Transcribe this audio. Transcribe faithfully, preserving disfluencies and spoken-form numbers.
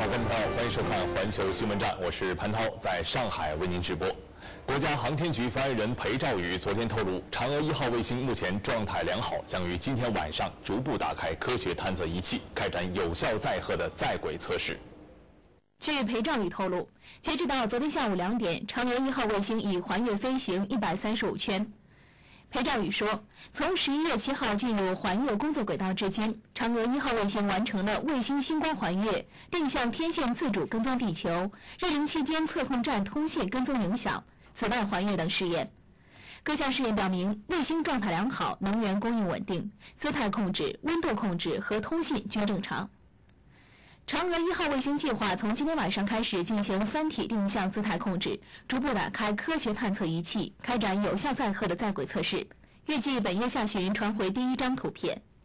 问道，欢迎收看环球新闻站，我是潘涛，在上海为您直播。国家航天局发言人裴兆宇昨天透露，嫦娥一号卫星目前状态良好，将于今天晚上逐步打开科学探测仪器，开展有效载荷的在轨测试。 据裴兆宇透露，截止到昨天下午两点，嫦娥一号卫星已环月飞行一百三十五圈。裴兆宇说，从十一月七号进入环月工作轨道至今，嫦娥一号卫星完成了卫星星光环月、定向天线自主跟踪地球、日临期间测控站通信跟踪影响、紫外环月等试验。各项试验表明，卫星状态良好，能源供应稳定，姿态控制、温度控制和通信均正常。嫦娥一号卫星计划从今天晚上开始进行三体定向姿态控制，逐步打开科学探测仪器，开展有效载荷的在轨测试。预计本月下旬传回第一张图片。